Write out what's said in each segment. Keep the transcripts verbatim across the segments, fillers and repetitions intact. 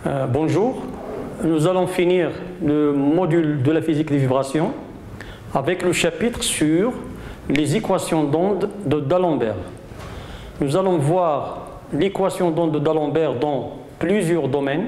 Euh, bonjour, nous allons finir le module de la physique des vibrations avec le chapitre sur les équations d'onde de D'Alembert. Nous allons voir l'équation d'onde de D'Alembert dans plusieurs domaines.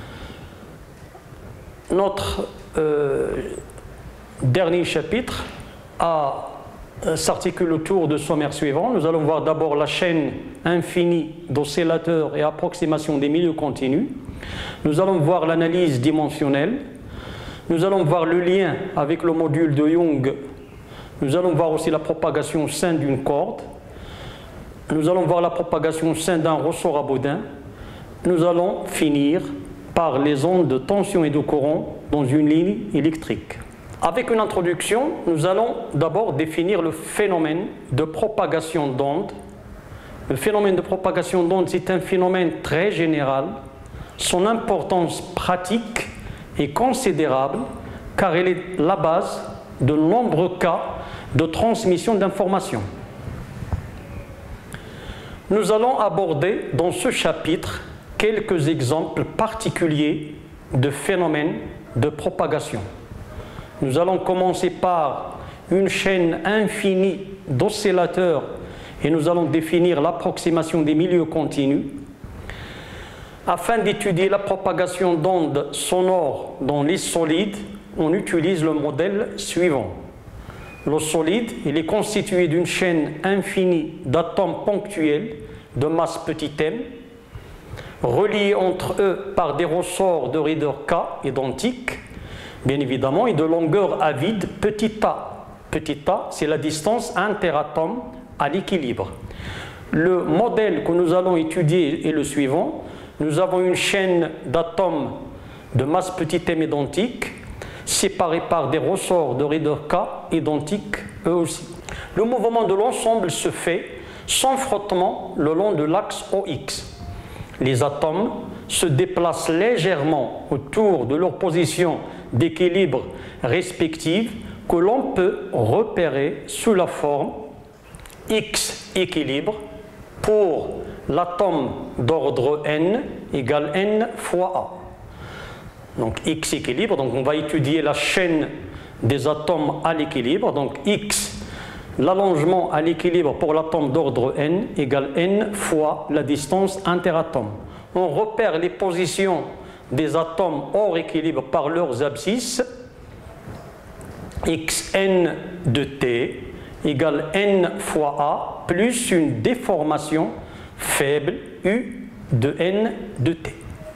Notre euh, dernier chapitre a s'articule autour de sommaires suivants. Nous allons voir d'abord la chaîne infinie d'oscillateurs et approximation des milieux continus. Nous allons voir l'analyse dimensionnelle. Nous allons voir le lien avec le module de Young. Nous allons voir aussi la propagation au sein d'une corde. Nous allons voir la propagation au sein d'un ressort à Baudin. Nous allons finir par les ondes de tension et de courant dans une ligne électrique. Avec une introduction, nous allons d'abord définir le phénomène de propagation d'ondes. Le phénomène de propagation d'ondes, c'est un phénomène très général. Son importance pratique est considérable car elle est la base de nombreux cas de transmission d'informations. Nous allons aborder dans ce chapitre quelques exemples particuliers de phénomènes de propagation. Nous allons commencer par une chaîne infinie d'oscillateurs et nous allons définir l'approximation des milieux continus. Afin d'étudier la propagation d'ondes sonores dans les solides, on utilise le modèle suivant. Le solide, il est constitué d'une chaîne infinie d'atomes ponctuels de masse petit m, reliés entre eux par des ressorts de raideur K identiques, bien évidemment, et de longueur à vide petit a. Petit a, c'est la distance interatome à l'équilibre. Le modèle que nous allons étudier est le suivant. Nous avons une chaîne d'atomes de masse petit m identique, séparés par des ressorts de raideur K identiques eux aussi. Le mouvement de l'ensemble se fait sans frottement le long de l'axe O X. Les atomes se déplacent légèrement autour de leur position d'équilibre respective que l'on peut repérer sous la forme X équilibre pour l'atome d'ordre n égale n fois A. Donc X équilibre, donc on va étudier la chaîne des atomes à l'équilibre, donc X, l'allongement à l'équilibre pour l'atome d'ordre n égale n fois la distance interatomes. On repère les positions des atomes hors équilibre par leurs abscisses. Xn de t égale n fois A plus une déformation faible U de n de t.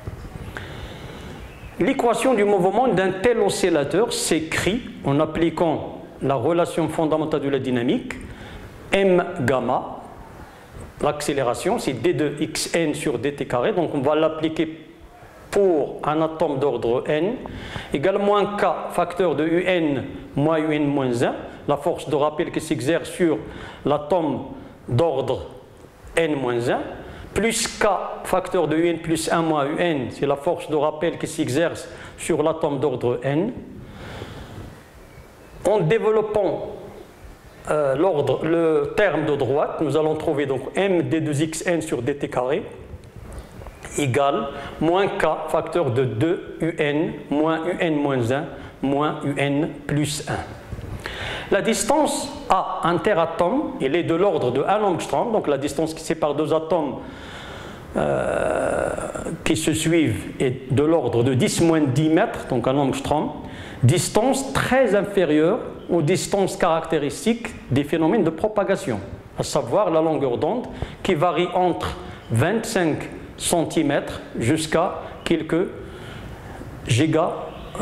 L'équation du mouvement d'un tel oscillateur s'écrit en appliquant la relation fondamentale de la dynamique m gamma. L'accélération, c'est d de xn sur dt carré, donc on va l'appliquer pour un atome d'ordre n, égale moins k facteur de un moins un moins un, la force de rappel qui s'exerce sur l'atome d'ordre n moins un, plus k facteur de un plus un moins un, c'est la force de rappel qui s'exerce sur l'atome d'ordre n. En développant euh, l'ordre, le terme de droite, nous allons trouver donc m d deux x n sur dt carré égale moins k facteur de deux un moins un moins un moins un plus un. La distance A interatome, elle est de l'ordre de un angstrom, donc la distance qui sépare deux atomes euh, qui se suivent est de l'ordre de dix moins dix mètres, donc un angstrom, distance très inférieure aux distances caractéristiques des phénomènes de propagation, à savoir la longueur d'onde qui varie entre vingt-cinq centimètres jusqu'à quelques gigamètres.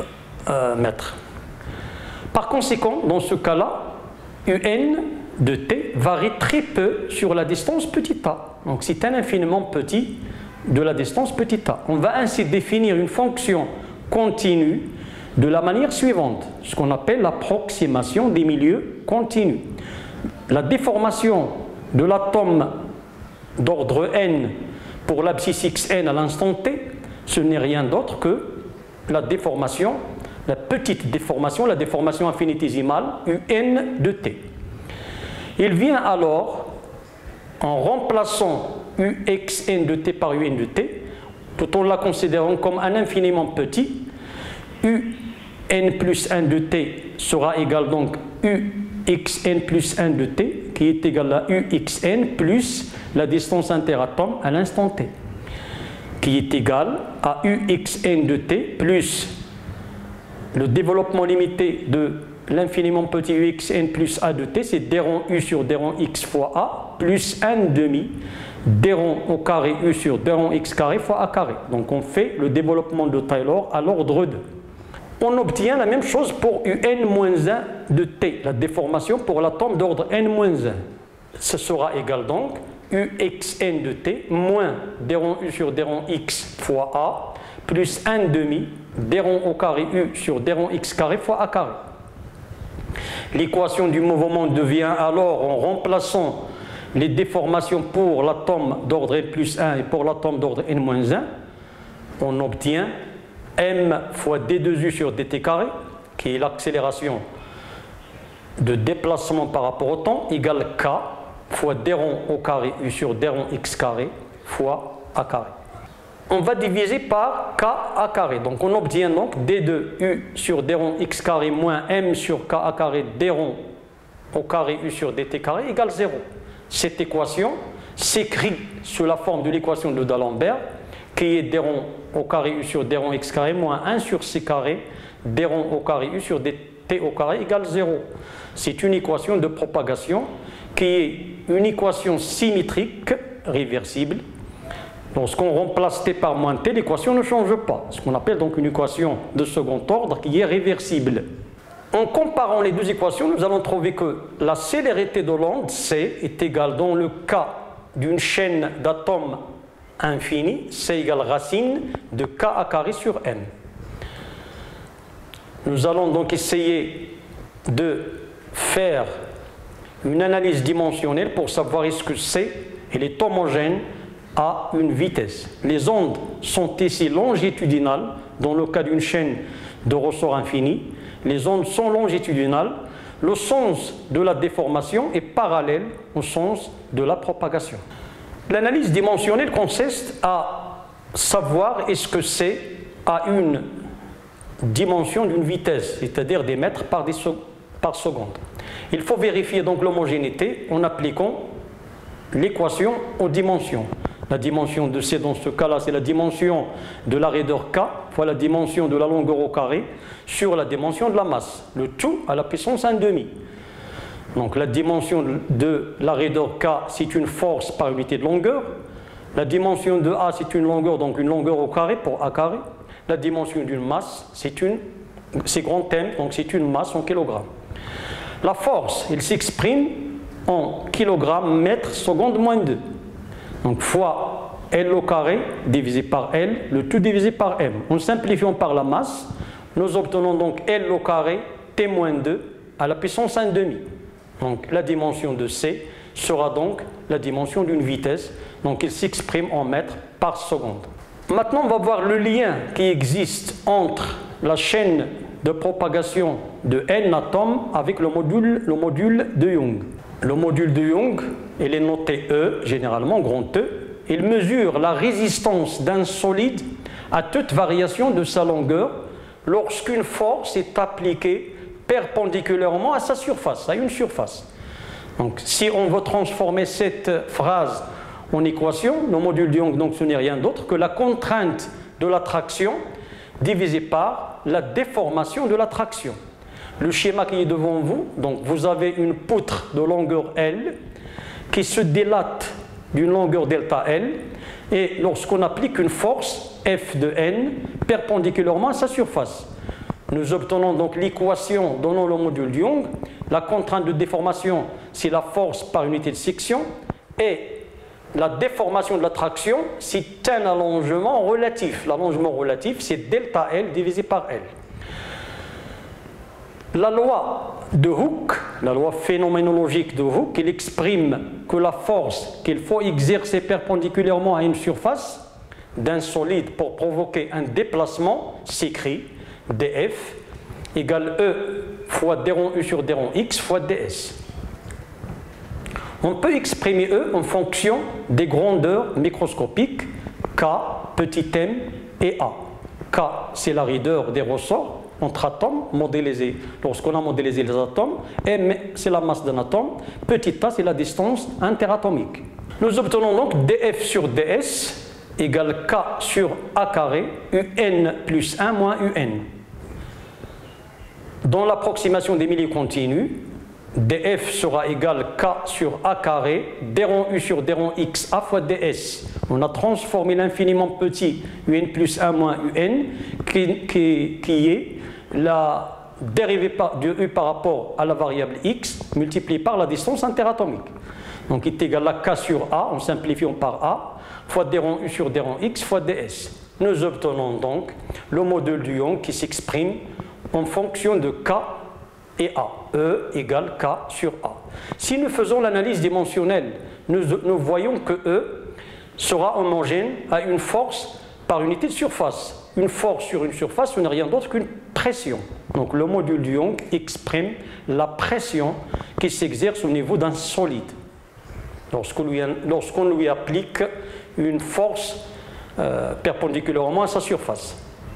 Par conséquent, dans ce cas-là, un de t varie très peu sur la distance petit a. Donc c'est un infiniment petit de la distance petit a. On va ainsi définir une fonction continue de la manière suivante, ce qu'on appelle l'approximation des milieux continus. La déformation de l'atome d'ordre n pour l'abscisse xn à l'instant t, ce n'est rien d'autre que la déformation, la petite déformation, la déformation infinitésimale un de t. Il vient alors, en remplaçant uxn de t par un de t, tout en la considérant comme un infiniment petit, u n plus un de t sera égal donc u xn plus un de t, qui est égal à u xn plus la distance interatome à l'instant t, qui est égal à u xn de t plus le développement limité de l'infiniment petit u xn plus a de t, c'est d rond u sur d rond x fois a, plus un demi d rond au carré u sur d rond x carré fois a carré. Donc on fait le développement de Taylor à l'ordre deux. On obtient la même chose pour un moins un de t, la déformation pour l'atome d'ordre n moins un. Ce sera égal donc u xn de t moins d rond u sur d rond x fois a, plus un demi d rond au carré u sur d rond x carré fois a carré. L'équation du mouvement devient alors, en remplaçant les déformations pour l'atome d'ordre n plus un et pour l'atome d'ordre n moins un, on obtient m fois d deux u sur dt carré, qui est l'accélération de déplacement par rapport au temps, égale k fois d rond au carré u sur d rond x carré fois a carré. On va diviser par k a carré. Donc on obtient donc d deux u sur d rond x carré moins m sur k a carré d rond au carré u sur dt carré égale zéro. Cette équation s'écrit sous la forme de l'équation de D'Alembert, qui est d rond au carré u sur d rond x carré moins un sur c carré d rond au carré u sur dt au carré égale zéro. C'est une équation de propagation qui est une équation symétrique réversible. Lorsqu'on remplace t par moins t, l'équation ne change pas. Ce qu'on appelle donc une équation de second ordre qui est réversible. En comparant les deux équations, nous allons trouver que la célérité de l'onde, c, est égale dans le cas d'une chaîne d'atomes infinie, c égale racine de k a carré sur m. Nous allons donc essayer de faire une analyse dimensionnelle pour savoir est-ce que c elle est homogène à une vitesse. Les ondes sont ici longitudinales dans le cas d'une chaîne de ressort infini. Les ondes sont longitudinales. Le sens de la déformation est parallèle au sens de la propagation. L'analyse dimensionnelle consiste à savoir est-ce que c a une dimension d'une vitesse, c'est-à-dire des mètres par, des so par seconde. Il faut vérifier donc l'homogénéité en appliquant l'équation aux dimensions. La dimension de c dans ce cas-là, c'est la dimension de la raideur k fois la dimension de la longueur au carré sur la dimension de la masse. Le tout à la puissance un demi. Donc la dimension de la raideur k, c'est une force par unité de longueur. La dimension de a, c'est une longueur, donc une longueur au carré pour a carré. La dimension d'une masse, c'est une, c'est grand M, donc c'est une masse en kilogrammes. La force, elle s'exprime en kilogrammes mètres seconde moins deux. Donc fois L au carré divisé par L, le tout divisé par M. En simplifiant par la masse, nous obtenons donc L au carré T moins deux à la puissance un demi. Donc la dimension de C sera donc la dimension d'une vitesse. Donc il s'exprime en mètres par seconde. Maintenant on va voir le lien qui existe entre la chaîne de propagation de n atomes avec le module, le module de Young. Le module de Young, il est noté E, généralement grand E. Il mesure la résistance d'un solide à toute variation de sa longueur lorsqu'une force est appliquée perpendiculairement à sa surface, à une surface. Donc si on veut transformer cette phrase en équation, le module de Young, donc ce n'est rien d'autre que la contrainte de l'attraction divisée par la déformation de l'attraction. Le schéma qui est devant vous, donc vous avez une poutre de longueur L qui se délate d'une longueur delta L, et lorsqu'on applique une force F de N perpendiculairement à sa surface, nous obtenons donc l'équation donnant le module de Young. La contrainte de déformation, c'est la force par unité de section, et la déformation de l'attraction, c'est un allongement relatif. L'allongement relatif, c'est delta L divisé par L. La loi de Hooke, la loi phénoménologique de Hooke, elle exprime que la force qu'il faut exercer perpendiculairement à une surface d'un solide pour provoquer un déplacement s'écrit dF égale E fois d rond U sur d rond X fois ds. On peut exprimer E en fonction des grandeurs microscopiques K, petit m et A. K, c'est la raideur des ressorts entre atomes modélisés. Lorsqu'on a modélisé les atomes, M, c'est la masse d'un atome, petit a, c'est la distance interatomique. Nous obtenons donc df sur ds égale k sur a carré, un plus un moins un. Dans l'approximation des milieux continus, df sera égal k sur a carré, d rond u sur d rond x, a fois ds. On a transformé l'infiniment petit un plus un moins un, qui, qui, qui est la dérivée par, de u par rapport à la variable x, multipliée par la distance interatomique. Donc il est égal à k sur a, en simplifiant par a, fois d rond u sur d rond x, fois ds. Nous obtenons donc le modèle du Young qui s'exprime en fonction de k et a. E égale k sur a. Si nous faisons l'analyse dimensionnelle, nous, nous voyons que E sera homogène à une force par unité de surface. Une force sur une surface, ce n'est rien d'autre qu'une pression. Donc le module du Young exprime la pression qui s'exerce au niveau d'un solide lorsqu'on lui, lorsqu'on lui applique une force euh, perpendiculairement à sa surface.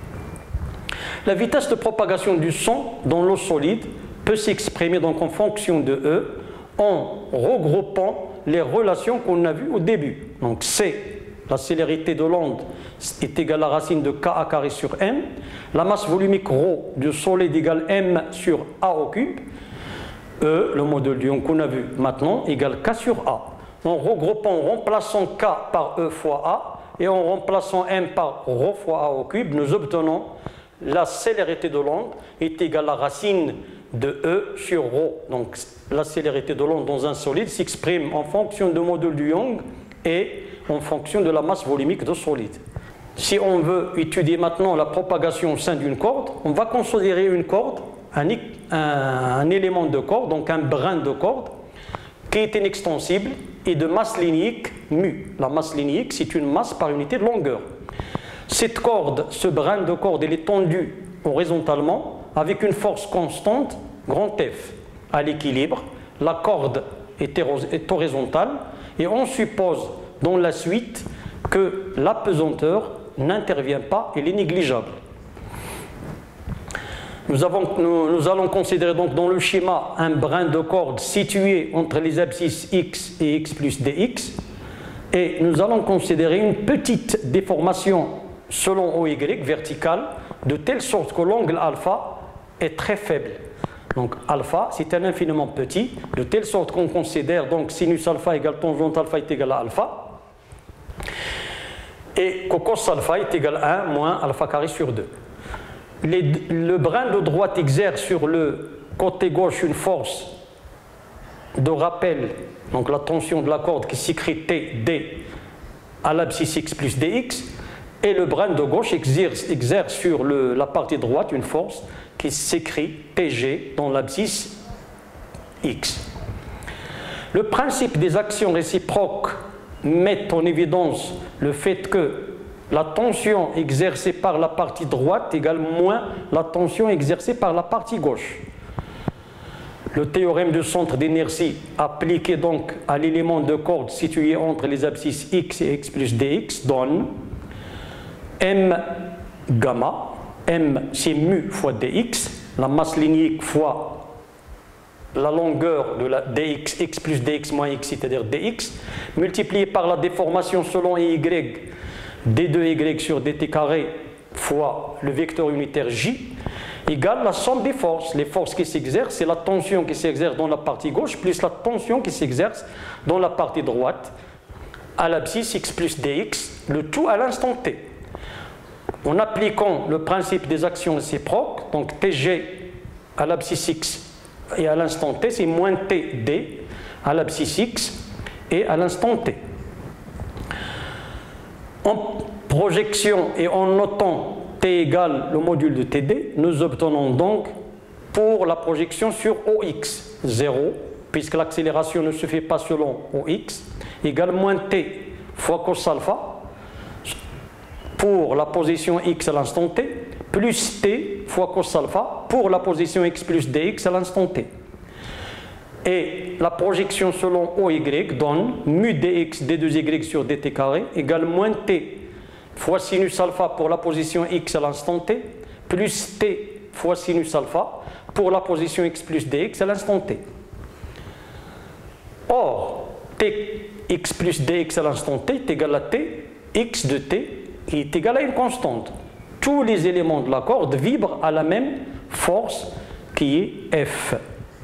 La vitesse de propagation du son dans l'eau solide peut s'exprimer donc en fonction de E en regroupant les relations qu'on a vues au début. Donc C, la célérité de l'onde, est égale à la racine de k a carré sur m. La masse volumique ρ du solide égale m sur a au cube. E, le modèle du Young qu'on a vu maintenant, égale k sur a. En regroupant, en remplaçant k par e fois a et en remplaçant m par ρ fois a au cube, nous obtenons la célérité de l'onde est égale à la racine de E sur ρ. Donc la célérité de l'onde dans un solide s'exprime en fonction du modèle du Young et en fonction de la masse volumique de solide. Si on veut étudier maintenant la propagation au sein d'une corde, on va considérer une corde, un, un, un élément de corde, donc un brin de corde, qui est inextensible et de masse linéique mu. La masse linéique, c'est une masse par unité de longueur. Cette corde, ce brin de corde, il est tendu horizontalement avec une force constante, grand F. À l'équilibre, la corde est, est horizontale et on suppose dans la suite que la pesanteur n'intervient pas, elle est négligeable. Nous, avons, nous, nous allons considérer donc dans le schéma un brin de corde situé entre les abscisses x et x plus dx et nous allons considérer une petite déformation selon O Y verticale de telle sorte que l'angle alpha est très faible. Donc alpha c'est un infiniment petit de telle sorte qu'on considère donc sinus alpha égale tangente alpha est égal à alpha et que cos alpha est égal à un moins alpha carré sur deux. Les, le brin de droite exerce sur le côté gauche une force de rappel, donc la tension de la corde qui s'écrit T D à l'abscisse x plus dx, et le brin de gauche exerce, exerce sur le, la partie droite une force qui s'écrit T G dans l'abscisse x. Le principe des actions réciproques met en évidence le fait que la tension exercée par la partie droite égale moins la tension exercée par la partie gauche. Le théorème du centre d'inertie appliqué donc à l'élément de corde situé entre les abscisses x et x plus dx donne m gamma, m c'est mu fois dx, la masse linéique fois la longueur de la dx, x plus dx moins x, c'est-à-dire dx, multiplié par la déformation selon y, d deux y sur dt carré fois le vecteur unitaire j, égale la somme des forces. Les forces qui s'exercent, c'est la tension qui s'exerce dans la partie gauche plus la tension qui s'exerce dans la partie droite à l'abscisse x plus dx, le tout à l'instant t. En appliquant le principe des actions réciproques, donc tg à l'abscisse x et à l'instant t, c'est moins td à l'abscisse x et à l'instant t. En projection et en notant t égale le module de td, nous obtenons donc pour la projection sur O X zéro, puisque l'accélération ne se fait pas selon O X, égale moins t fois cos alpha pour la position x à l'instant t, plus t fois cos alpha pour la position x plus dx à l'instant t. Et la projection selon O Y donne mu dx d deux y sur dt carré égale moins t fois sinus alpha pour la position x à l'instant t, plus t fois sinus alpha pour la position x plus dx à l'instant t. Or, tx plus dx à l'instant t est égal à t, x de t est égal à une constante. Tous les éléments de la corde vibrent à la même force qui est F.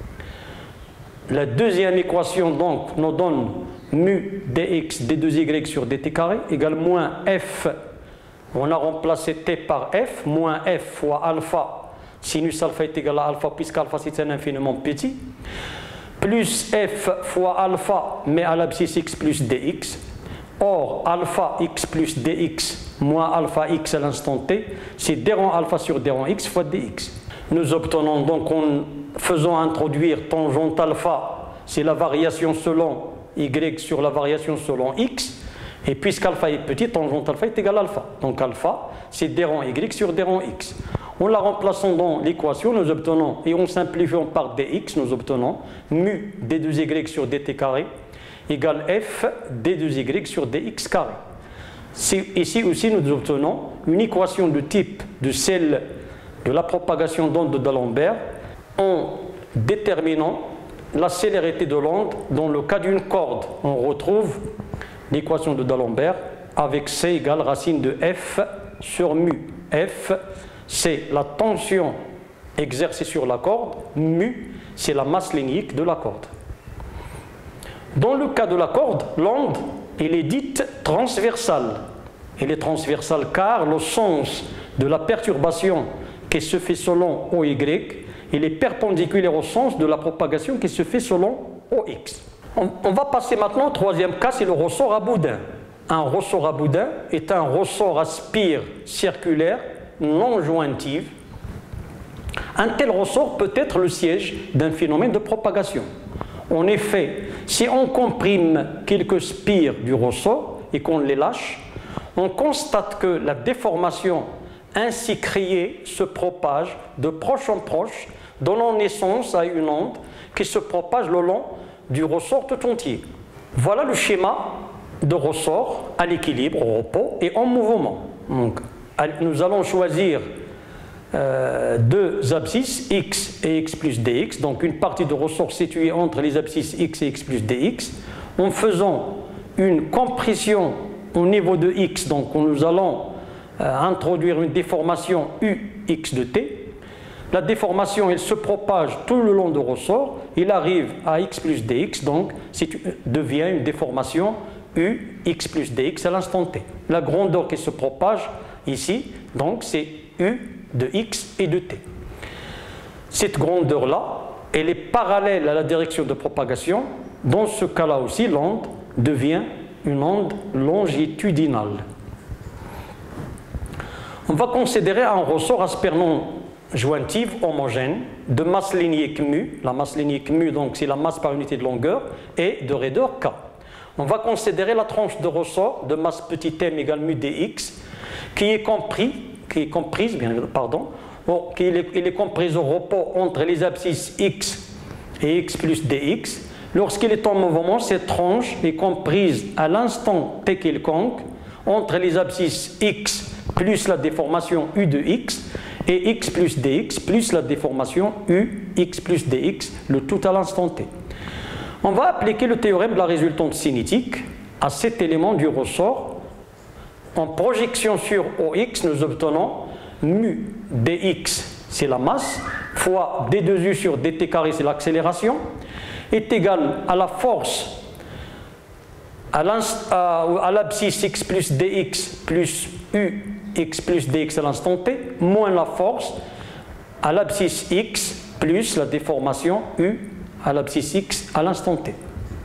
La deuxième équation donc nous donne mu dx d deux y sur dt carré égale moins F, on a remplacé t par F, moins F fois alpha, sinus alpha est égal à alpha puisqu'alpha c'est un infiniment petit, plus F fois alpha mais à l'abscisse x plus dx. Or, alpha x plus dx moins alpha x à l'instant t, c'est d rang alpha sur d rang x fois dx. Nous obtenons donc en faisant introduire tangente alpha, c'est la variation selon y sur la variation selon x, et puisqu'alpha est petit, tangente alpha est égal à alpha. Donc alpha, c'est d rang y sur d rang x. En la remplaçant dans l'équation, nous obtenons, et en simplifiant par dx, nous obtenons mu d deux y sur dt carré égale f d deux y sur dx carré. Ici aussi, nous obtenons une équation de type de celle de la propagation d'onde d'Alembert en déterminant la célérité de l'onde. Dans le cas d'une corde, on retrouve l'équation de d'Alembert avec C égale racine de F sur mu. F, c'est la tension exercée sur la corde, mu, c'est la masse linéique de la corde. Dans le cas de la corde, l'onde, elle est dite transversale. Elle est transversale car le sens de la perturbation qui se fait selon O Y, il est perpendiculaire au sens de la propagation qui se fait selon O X. On, on va passer maintenant au troisième cas, c'est le ressort à boudin. Un ressort à boudin est un ressort à spire circulaire non jointive. Un tel ressort peut être le siège d'un phénomène de propagation. En effet, si on comprime quelques spires du ressort et qu'on les lâche, on constate que la déformation ainsi créée se propage de proche en proche, donnant naissance à une onde qui se propage le long du ressort tout entier. Voilà le schéma de ressort à l'équilibre, au repos et en mouvement. Donc, nous allons choisir euh, deux abscisses, x et x plus dx, donc une partie de ressort située entre les abscisses x et x plus dx, en faisant une compression au niveau de x, donc nous allons euh, introduire une déformation ux de t. La déformation, elle se propage tout le long du ressort, il arrive à x plus dx, donc devient une déformation u x plus dx à l'instant t. La grandeur qui se propage ici, donc c'est u de x et de t. Cette grandeur-là, elle est parallèle à la direction de propagation. Dans ce cas-là aussi, l'onde devient une onde longitudinale. On va considérer un ressort à spire non jointive homogène de masse linéique mu. La masse linéique mu, donc c'est la masse par unité de longueur, et de raideur k. On va considérer la tranche de ressort de masse petit m égale mu dx, qui est compris, qui est comprise, bien, pardon, bon, qui est, il est comprise au repos entre les abscisses x et x plus dx. Lorsqu'il est en mouvement, cette tranche est comprise à l'instant t quelconque entre les abscisses x plus la déformation u de x et x plus dx plus la déformation u x plus dx, le tout à l'instant t. On va appliquer le théorème de la résultante cinétique à cet élément du ressort. En projection sur O X, nous obtenons mu dx, c'est la masse, fois d deux u sur dt carré, c'est l'accélération, est égal à la force à l'abscisse x plus dx plus u x plus dx à l'instant t, moins la force à l'abscisse x plus la déformation u à l'abscisse x à l'instant t.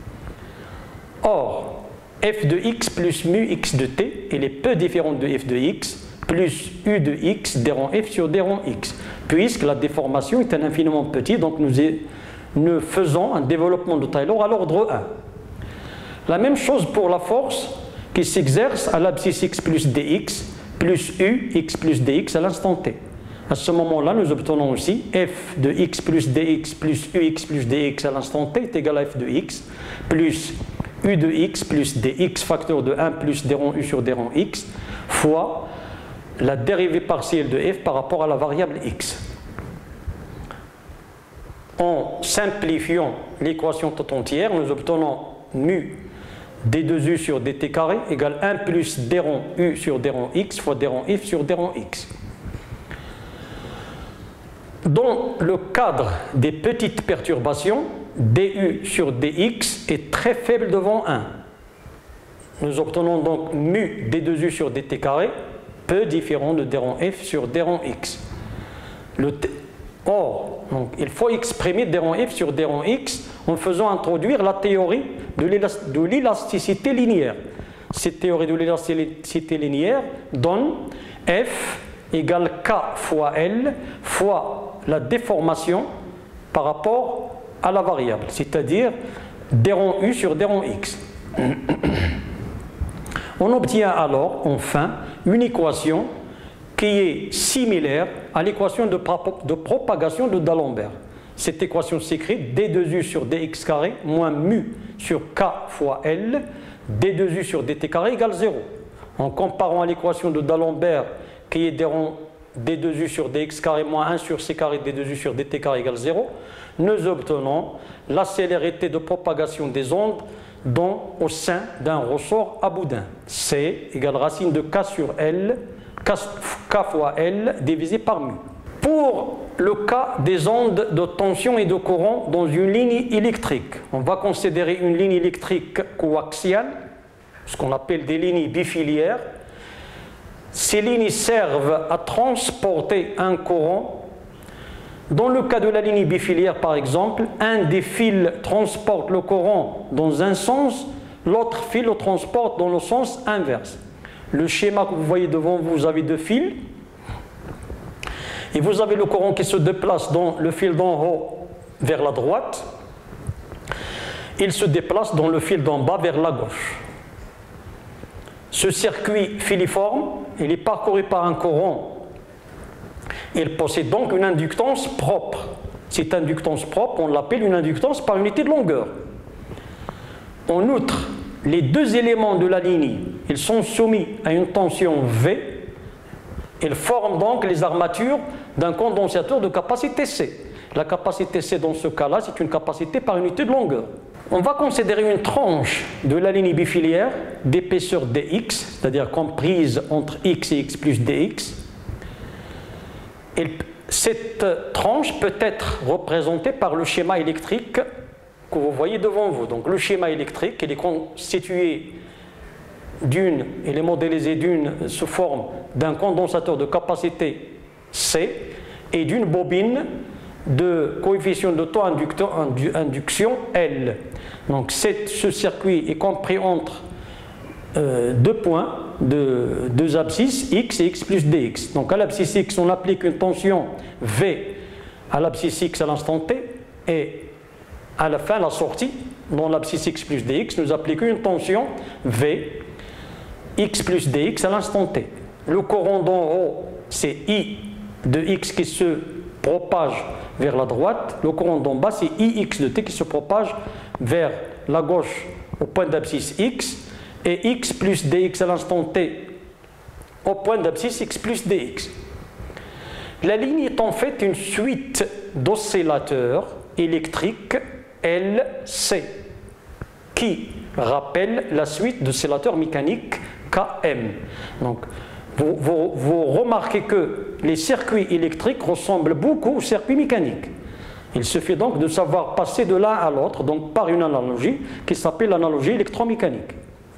Or, f de x plus mu x de t, elle est peu différente de f de x plus u de x d rang f sur d rang x, puisque la déformation est un infiniment petit, donc nous, est, nous faisons un développement de Taylor à l'ordre un. La même chose pour la force qui s'exerce à l'abscisse x plus dx plus u x plus dx à l'instant t. À ce moment-là, nous obtenons aussi f de x plus dx plus ux plus dx à l'instant t est égal à f de x plus u de x plus dx facteur de un plus d rang u sur d rang x fois la dérivée partielle de f par rapport à la variable x. En simplifiant l'équation toute entière, nous obtenons mu d deux u sur dt carré égale un plus d rond u sur d rond x fois d rond f sur d rond x. Dans le cadre des petites perturbations, du sur dx est très faible devant un. Nous obtenons donc mu d deux u sur dt carré peu différent de d rond f sur d rond x. Le Or, donc, il faut exprimer d rond f sur d rond x en faisant introduire la théorie de l'élasticité linéaire. Cette théorie de l'élasticité linéaire donne f égale k fois L fois la déformation par rapport à la variable, c'est-à-dire d rond u sur d rond x. On obtient alors enfin une équation qui est similaire à l'équation de, de propagation de D'Alembert. Cette équation s'écrit d deux u sur dx carré moins mu sur k fois L, d deux u sur dt carré égale zéro. En comparant à l'équation de D'Alembert qui est d deux u sur dx carré moins un sur c carré d deux u sur dt carré égale zéro, nous obtenons la célérité de propagation des ondes dans, au sein d'un ressort à boudin. C égale racine de k sur L, k fois L divisé par mu. Pour le cas des ondes de tension et de courant dans une ligne électrique, on va considérer une ligne électrique coaxiale, ce qu'on appelle des lignes bifiliaires. Ces lignes servent à transporter un courant. Dans le cas de la ligne bifiliaire, par exemple, un des fils transporte le courant dans un sens, l'autre fil le transporte dans le sens inverse. Le schéma que vous voyez devant vous, vous avez deux fils. Et vous avez le courant qui se déplace dans le fil d'en haut vers la droite. Il se déplace dans le fil d'en bas vers la gauche. Ce circuit filiforme, il est parcouru par un courant. Il possède donc une inductance propre. Cette inductance propre, on l'appelle une inductance par unité de longueur. En outre, les deux éléments de la ligne, ils sont soumis à une tension V. Ils forment donc les armatures d'un condensateur de capacité C. La capacité C, dans ce cas-là, c'est une capacité par unité de longueur. On va considérer une tranche de la ligne bifiliaire d'épaisseur dx, c'est-à-dire comprise entre x et x plus dx. Et cette tranche peut être représentée par le schéma électrique que vous voyez devant vous. Donc le schéma électrique, il est constitué d'une, il est modélisé d'une sous forme d'un condensateur de capacité C et d'une bobine de coefficient de taux induction L. Donc cette, ce circuit est compris entre euh, deux points, de, deux abscisses x et x plus dx. Donc à l'abscisse x, on applique une tension V à l'abscisse x à l'instant t, et à la fin, la sortie, dans l'abscisse x plus dx, nous appliquons une tension V x plus dx à l'instant t. Le courant d'en haut, c'est I de x qui se propage vers la droite. Le courant d'en bas, c'est I x de t qui se propage vers la gauche au point d'abscisse x, et x plus dx à l'instant t au point d'abscisse x plus dx. La ligne est en fait une suite d'oscillateurs électriques L C qui rappelle la suite d'oscillateurs mécaniques K M. Donc, vous, vous, vous remarquez que les circuits électriques ressemblent beaucoup aux circuits mécaniques. Il suffit donc de savoir passer de l'un à l'autre, donc par une analogie qui s'appelle l'analogie électromécanique.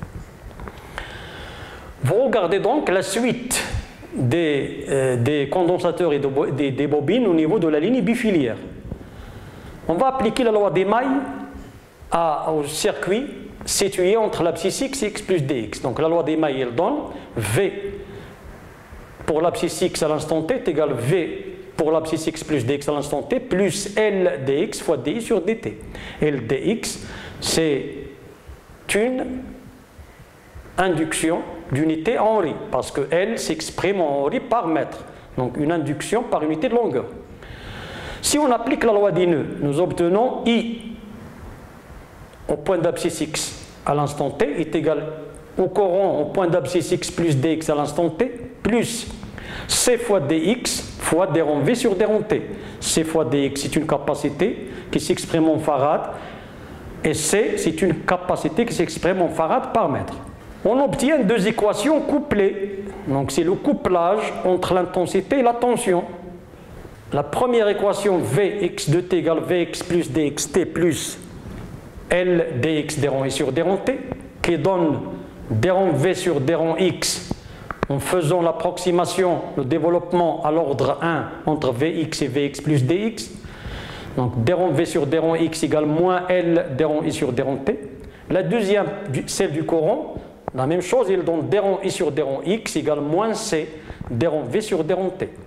Vous regardez donc la suite des, euh, des condensateurs et de, des, des bobines au niveau de la ligne bifiliaire. On va appliquer la loi d'Emaille au circuit situé entre l'abscisse x et x plus dx. Donc la loi d'Emaille, elle donne V pour l'abscisse x à l'instant t est égal V pour l'abscisse x plus dx à l'instant t plus L dx fois di sur dt. L dx, c'est une induction d'unité en Henry, parce que L s'exprime en Henry par mètre. Donc une induction par unité de longueur. Si on applique la loi des nœuds, nous obtenons I au point d'abscisse x à l'instant t est égal au courant au point d'abscisse x plus dx à l'instant t, plus C fois dx fois d rond v sur d rond t. C fois dx, c'est une capacité qui s'exprime en farad, et C, c'est une capacité qui s'exprime en farad par mètre. On obtient deux équations couplées. Donc c'est le couplage entre l'intensité et la tension. La première équation, V x de t égale Vx plus dxt plus L dx d rond i sur d rond t, qui donne d rond v sur d rond x en faisant l'approximation, le développement à l'ordre un entre Vx et Vx plus dx. Donc d rond v sur d rond x égale moins L d rond i sur d rond t. La deuxième, celle du courant, la même chose, il donne d rond i sur d rond x égale moins C d rond v sur d rond t.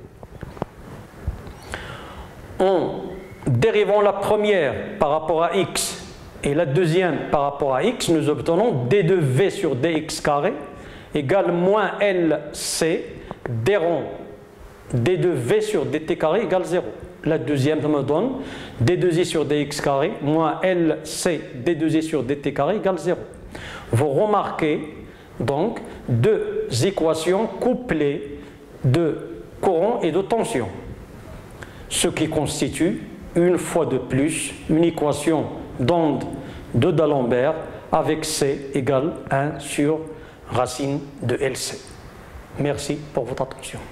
En dérivant la première par rapport à x et la deuxième par rapport à x, nous obtenons d deux v sur dx carré égale moins lc d rond d deux v sur dt carré égale zéro. La deuxième me donne d deux i sur dx carré moins lc d deux i sur dt carré égale zéro. Vous remarquez donc deux équations couplées de courant et de tension, ce qui constitue une fois de plus une équation d'onde de D'Alembert avec C égale un sur racine de L C. Merci pour votre attention.